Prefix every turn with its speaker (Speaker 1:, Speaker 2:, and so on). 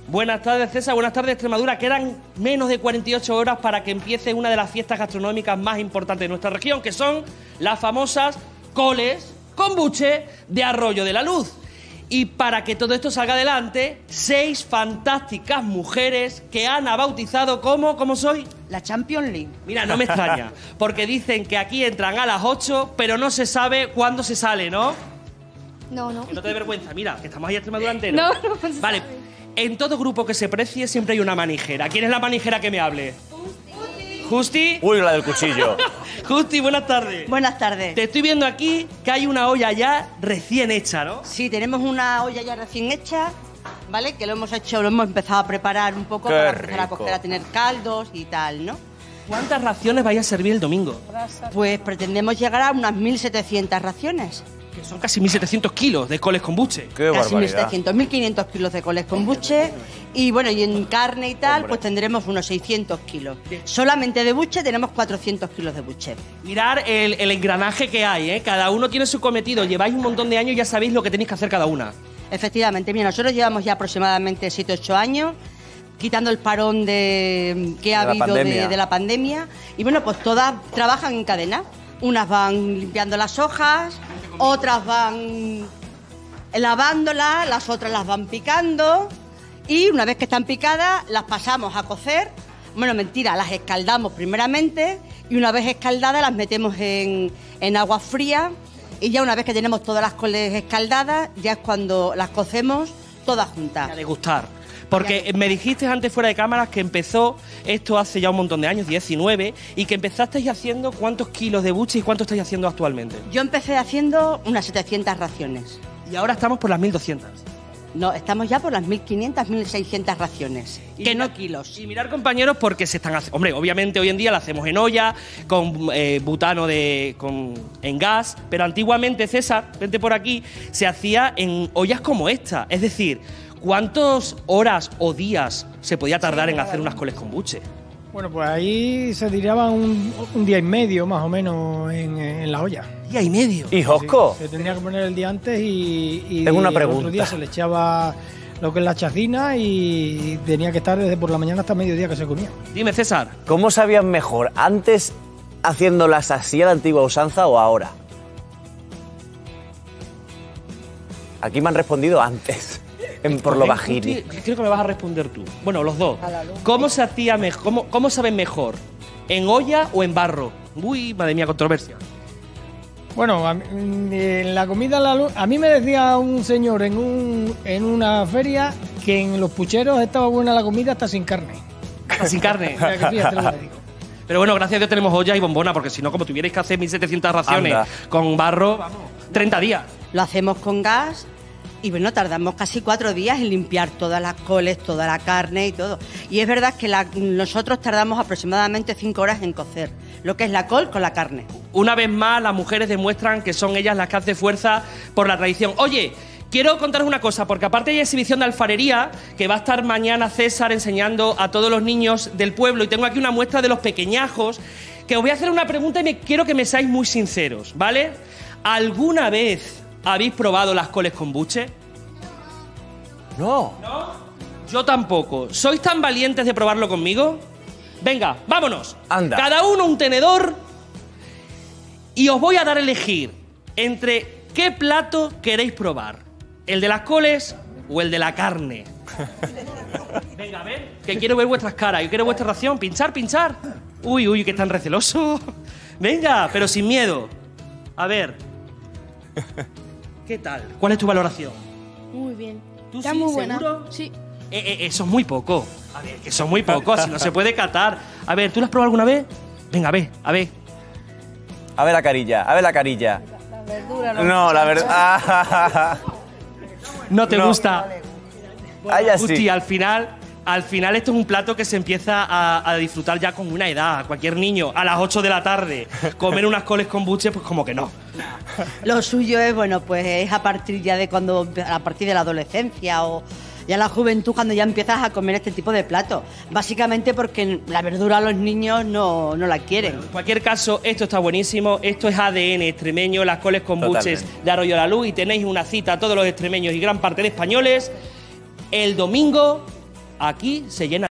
Speaker 1: Buenas tardes, César. Buenas tardes, Extremadura. Quedan menos de 48 horas para que empiece una de las fiestas gastronómicas más importantes de nuestra región, que son las famosas coles con buche de Arroyo de la Luz. Y para que todo esto salga adelante, 6 fantásticas mujeres que Ana ha bautizado como... ¿Cómo soy?
Speaker 2: La Champions League.
Speaker 1: Mira, no me extraña, porque dicen que aquí entran a las 8, pero no se sabe cuándo se sale, ¿no?
Speaker 3: No.
Speaker 1: Que no te dé vergüenza, mira, que estamos ahí Extremadura entero.
Speaker 3: No se
Speaker 1: Vale,
Speaker 3: sabe.
Speaker 1: en todo grupo que se precie siempre hay una manijera. ¿Quién es la manijera que me hable? Justi.
Speaker 4: Uy, la del cuchillo.
Speaker 1: Justi, buenas tardes.
Speaker 2: Buenas tardes.
Speaker 1: Te estoy viendo aquí que hay una olla ya recién hecha, ¿no?
Speaker 2: Sí, tenemos una olla ya recién hecha, ¿vale? Que lo hemos empezado a preparar un poco
Speaker 4: Qué
Speaker 2: para empezar a
Speaker 4: rico.
Speaker 2: coger, a tener caldos y tal, ¿no?
Speaker 1: ¿Cuántas raciones vais a servir el domingo?
Speaker 2: Pues pretendemos llegar a unas 1.700 raciones.
Speaker 1: Que son casi 1.700 kilos de coles con buche.
Speaker 4: Qué
Speaker 2: Casi
Speaker 4: barbaridad.
Speaker 2: 1.700, 1.500 kilos de coles con buche. Y bueno, y en carne y tal,
Speaker 4: Hombre.
Speaker 2: pues tendremos unos 600 kilos. Solamente de buche tenemos 400 kilos de buche.
Speaker 1: Mirar el engranaje que hay, ¿eh? Cada uno tiene su cometido. Lleváis un montón de años y ya sabéis lo que tenéis que hacer cada una.
Speaker 2: Efectivamente, mira, nosotros llevamos ya aproximadamente 7-8 años, quitando el parón que ha habido de la pandemia. Y bueno, pues todas trabajan en cadena. Unas van limpiando las hojas, otras van lavándolas, las otras las van picando. Y una vez que están picadas, las pasamos a cocer. Bueno, mentira, las escaldamos primeramente y una vez escaldadas las metemos en agua fría. Y ya una vez que tenemos todas las coles escaldadas, ya es cuando las cocemos todas juntas.
Speaker 1: A degustar. Porque me dijiste antes fuera de cámaras que empezó esto hace ya un montón de años, 19, y que empezasteis haciendo ¿cuántos kilos de buche y cuánto estáis haciendo actualmente?
Speaker 2: Yo empecé haciendo unas 700 raciones.
Speaker 1: Y ahora estamos por las 1.200.
Speaker 2: No, estamos ya por las 1.500, 1.600 raciones, que no kilos.
Speaker 1: Y mirar, compañeros, porque se están haciendo... Hombre, obviamente hoy en día la hacemos en olla, con butano en gas, pero antiguamente, César, vente por aquí, se hacía en ollas como esta. Es decir, ¿cuántas horas o días se podía tardar en hacer unas coles con buche?
Speaker 5: Bueno, pues ahí se tiraban un día y medio más o menos en la olla.
Speaker 1: Día y medio.
Speaker 4: ¿Y Josco?
Speaker 5: Se tenía que poner el día antes y
Speaker 4: Tengo una
Speaker 5: el
Speaker 4: pregunta.
Speaker 5: otro día se le echaba lo que es la chacina y tenía que estar desde por la mañana hasta mediodía que se comía.
Speaker 1: Dime, César.
Speaker 4: ¿Cómo sabías mejor? ¿Antes haciéndolas así a la antigua usanza o ahora? Aquí me han respondido antes, por lo bajini.
Speaker 1: Creo que me vas a responder tú. Bueno, los dos. ¿Cómo se hacía mejor? ¿Cómo saben mejor? ¿En olla o en barro? Uy, madre mía, controversia.
Speaker 5: Bueno, en la comida a la luz, a mí me decía un señor en una feria que en los pucheros estaba buena la comida hasta sin carne.
Speaker 1: Hasta sin carne.
Speaker 5: O sea, que fíjate lo que digo.
Speaker 1: Pero bueno, gracias a Dios tenemos olla y bombona, porque si no, como tuvierais que hacer 1.700 raciones
Speaker 4: Anda.
Speaker 1: con barro, vamos, 30 días.
Speaker 2: Lo hacemos con gas y bueno, tardamos casi 4 días en limpiar todas las coles, toda la carne y todo. Y es verdad que nosotros tardamos aproximadamente 5 horas en cocer lo que es la col con la carne.
Speaker 1: Una vez más, las mujeres demuestran que son ellas las que hacen fuerza por la tradición. Oye, quiero contaros una cosa, porque aparte hay exhibición de alfarería que va a estar mañana César enseñando a todos los niños del pueblo, y tengo aquí una muestra de los pequeñajos, que os voy a hacer una pregunta y quiero que me seáis muy sinceros, ¿vale? ¿Alguna vez habéis probado las coles con buche?
Speaker 4: No.
Speaker 1: Yo tampoco. ¿Sois tan valientes de probarlo conmigo? Venga, vámonos.
Speaker 4: Anda.
Speaker 1: Cada uno un tenedor y os voy a dar a elegir entre qué plato queréis probar. ¿El de las coles o el de la carne? Venga, a ver, que quiero ver vuestras caras. Yo quiero vuestra ración. Pinchar, pinchar. Uy, que están recelosos. Venga, pero sin miedo. A ver. ¿Qué tal? ¿Cuál es tu valoración?
Speaker 3: Muy bien.
Speaker 1: ¿Tú
Speaker 3: Está
Speaker 1: sí,
Speaker 3: muy buena.
Speaker 1: seguro?
Speaker 3: Sí.
Speaker 1: Eso es muy poco. A ver, que son muy pocos, si no se puede catar. A ver, ¿tú lo has probado alguna vez? Venga, a ver.
Speaker 4: A ver la carilla, a ver la carilla.
Speaker 3: La verdura.
Speaker 4: No, la verdad.
Speaker 1: ¿No te
Speaker 4: No.
Speaker 1: gusta?
Speaker 4: Ay, así.
Speaker 1: Justi, al final esto es un plato que se empieza a disfrutar ya con una edad. Cualquier niño a las 8 de la tarde comer unas coles con buche, pues como que no.
Speaker 2: Lo suyo es, bueno, pues es a partir de la adolescencia o ya la juventud, cuando ya empiezas a comer este tipo de platos. Básicamente porque la verdura a los niños no la quieren.
Speaker 1: En cualquier caso, esto está buenísimo. Esto es ADN extremeño, las coles con buches
Speaker 4: Totalmente.
Speaker 1: de Arroyo de la Luz. Y tenéis una cita a todos los extremeños y gran parte de españoles el domingo Aquí se llena